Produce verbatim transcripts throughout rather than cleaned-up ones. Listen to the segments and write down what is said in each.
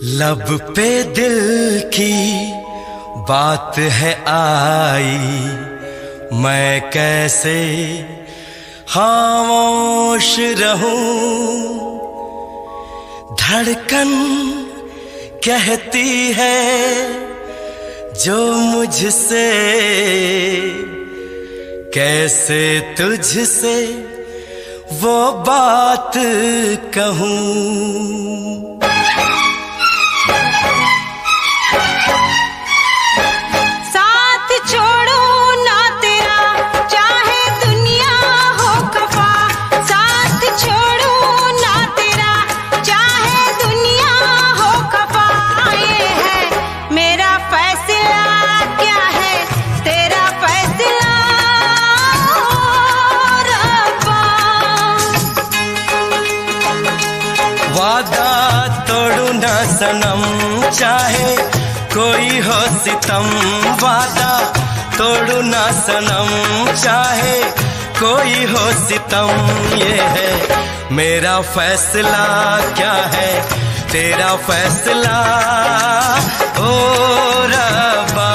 लब पे दिल की बात है आई, मैं कैसे खामोश रहूं। धड़कन कहती है जो मुझसे, कैसे तुझसे वो बात कहूं। वादा तोड़ू ना सनम, चाहे कोई हो सितम। वादा तोड़ू ना सनम, चाहे कोई हो सितम। ये है मेरा फैसला, क्या है तेरा फैसला ओ रब्बा।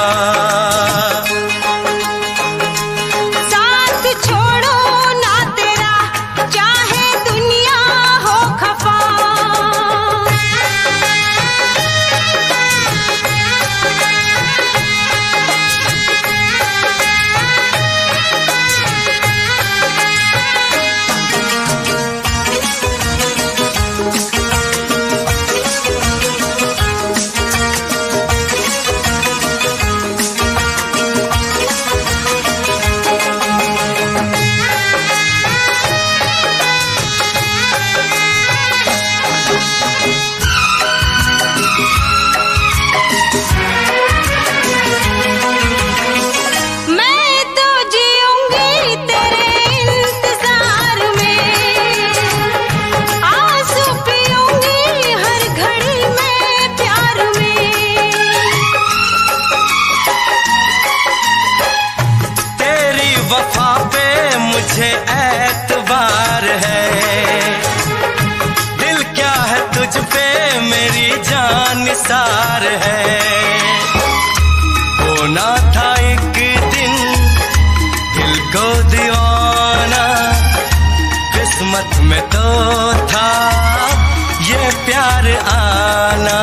वफा पे मुझे एतबार है, दिल क्या है तुझ पे मेरी जान निसार है। होना था एक दिन दिल को दीवाना, किस्मत में तो था ये प्यार आना।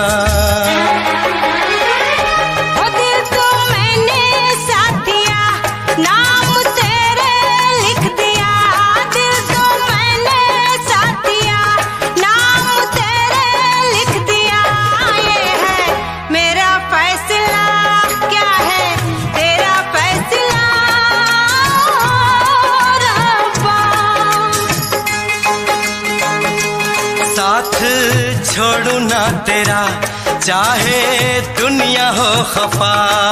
साथ छोड़ू ना तेरा, चाहे दुनिया हो खफा।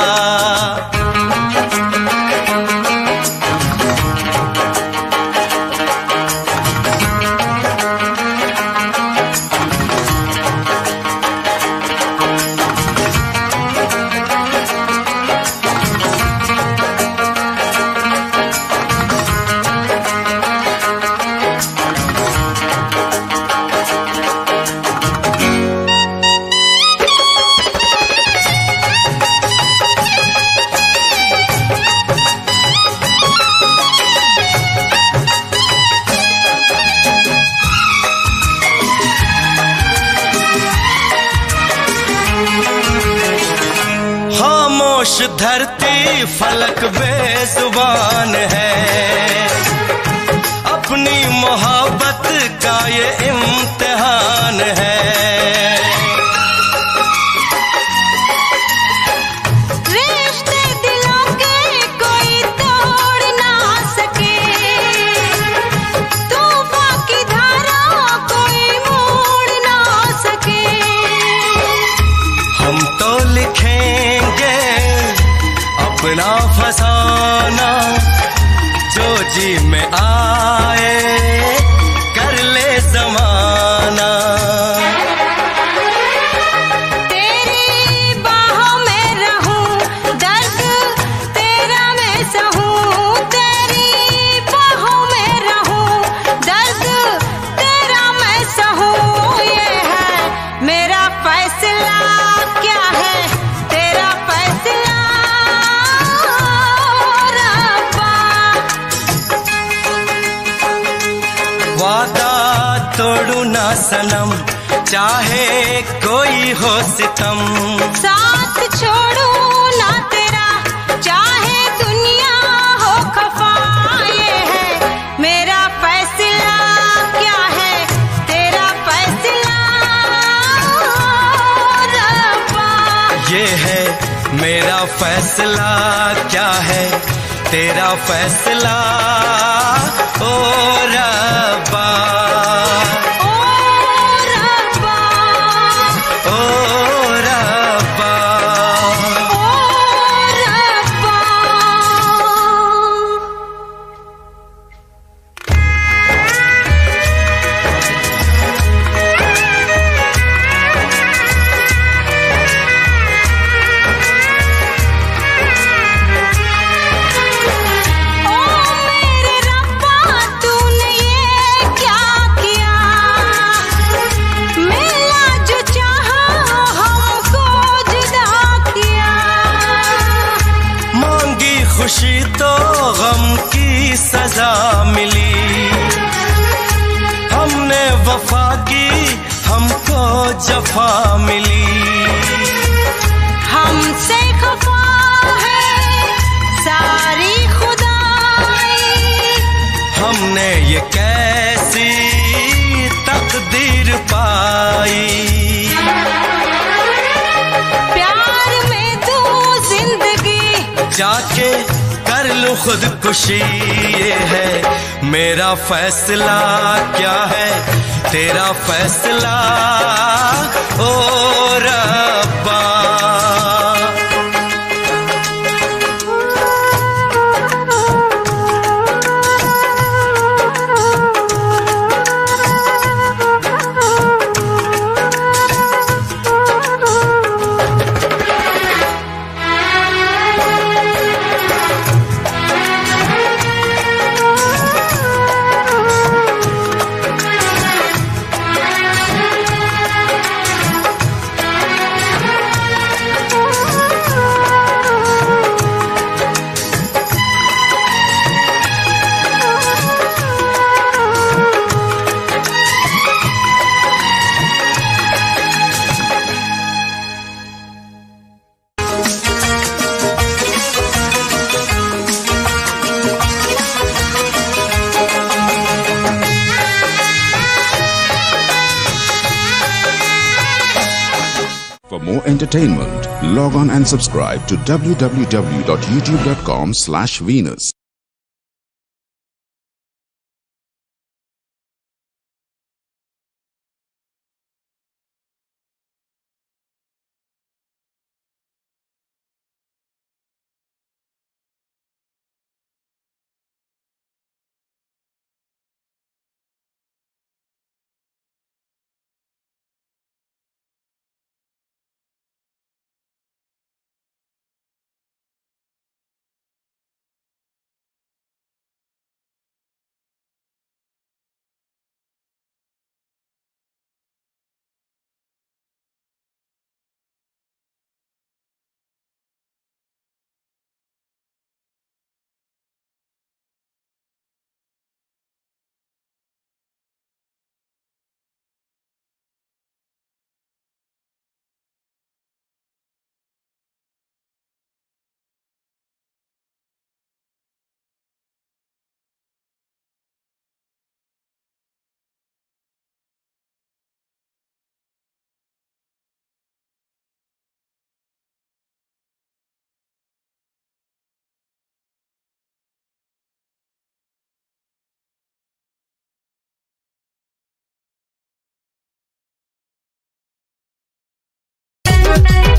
खामोश धरती फलक बेजुबान है, अपनी मोहब्बत का ये इम्तिहान है। रिश्ते दिलों के कोई तोड़ ना सके, तूफान की धारा कोई मोड़ ना सके। हम तो लिखेंगे अपना फसाना, जो जी में आए कर ले ज़माना। तेरी बाहों में रहूं, दर्द तेरा मैं सहूं। तेरी बाहों में रहूं, दर्द तेरा मैं सहूं। ये है मेरा फैसला। फैसला क्या है तेरा फैसला रब्बा। वादा तोड़ू ना सनम चाहे कोई हो सितम, साथ छोड़ू ना तेरा चाहे दुनिया हो खफा। ये है मेरा फैसला क्या है तेरा फैसला रब्बा। ये है मेरा फैसला क्या है तेरा फैसला ओ रब्बा। खुशी तो गम की सजा मिली, हमने वफा की हमको जफा मिली। हमसे खफा है सारी खुदाई, हमने ये कैसी तकदीर पाई। प्यार में तू जिंदगी जाके कर लूं खुदकुशी। ये है मेरा फैसला क्या है तेरा फैसला ओ रब्बा। For more entertainment, log on and subscribe to w w w dot youtube dot com slash Venus. Thank you.